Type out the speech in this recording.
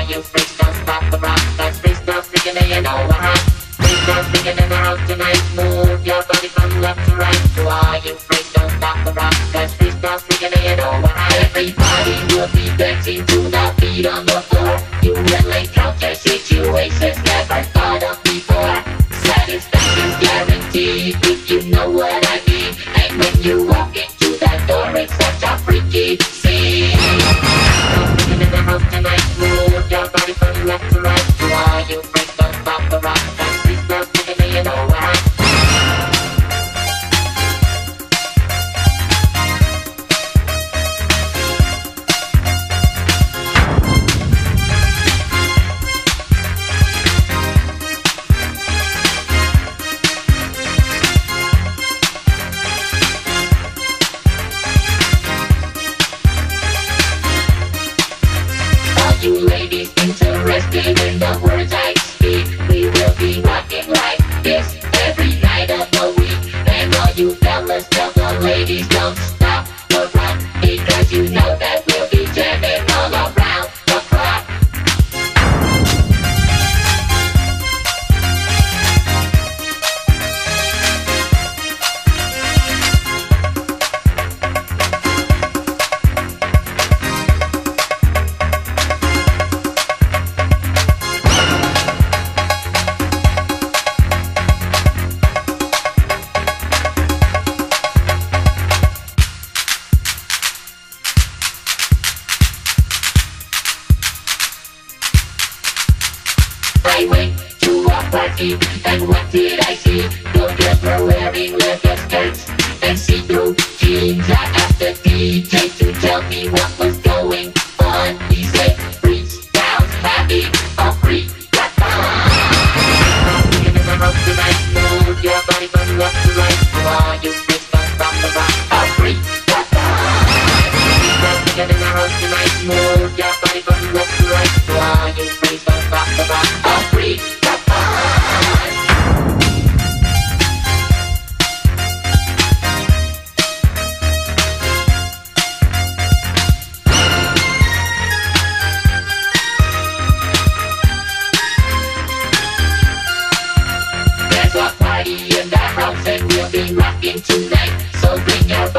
you freaks don't stop the rock. Cause freaks don't freaking and you know what hot. Freaks don't freaking in the house tonight. Move your body from left to right. To all you freaks don't stop the rock. Cause freaks don't freaking and you know what hot. Everybody will be dancing to the beat on the floor. You will encounter situations never thought of before. Satisfaction's guaranteed if you know what I mean. And when you walk into that door, it's such a freaky scene. Freaking in the house tonight. Move your body from left to right. To all you freaks don't stop the rock. Cause freaks don't freaking and you know what I mean. You ladies interested in the words I speak, we will be rocking like this every night of the week. And all you fellas tell the ladies don't stop the rock, because you know that we'll be jamming all around the clock. I went to a party, and what did I see? The girls were wearing leather skirts and see-through jeans. I asked the DJ to tell me what was going on. He said, freestyle's having a free-a-thon. Freaking in the house tonight. Move your body from left to right. To all you freaks don't stop the rock. A free-a-thon. Freaking in the house tonight. Move your body from left to right. To all you freaks don't stop the rock. There's a party in the house and we'll be rocking tonight. So bring your